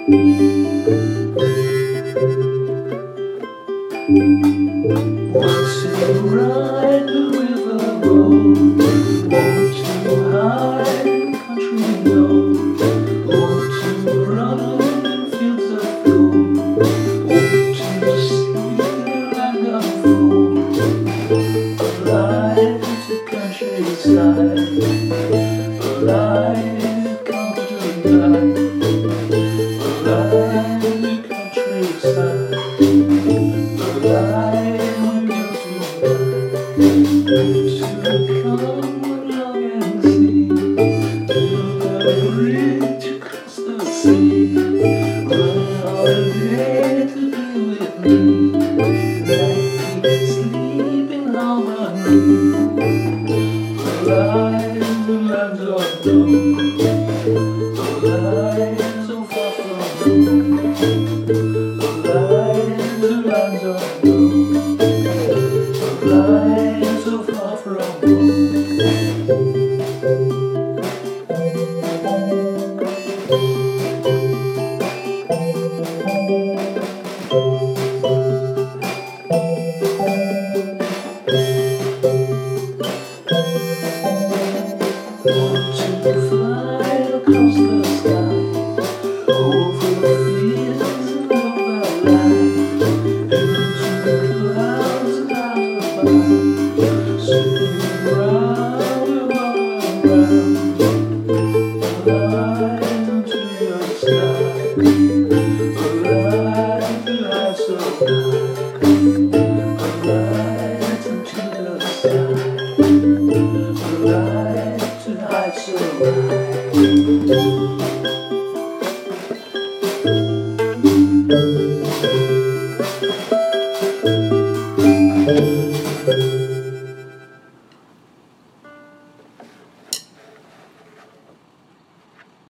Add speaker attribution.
Speaker 1: Want to ride the river road, want to hide in country road, want to run in fields of gold, want to see like a fool, alive to countryside, alive country life, alive to countryside. To come along and see, to the bridge across the sea, run holiday to be with me, like sleeping harmony, alive the lands of gold, alive so far from home, alive the lands of gold, alive so far from home. Want to fly across the sky, over fields and over land, into the clouds and out above, swimming round and round and round, alive into your sky, alive to heights so high, alive into the sky, alive to heights so high.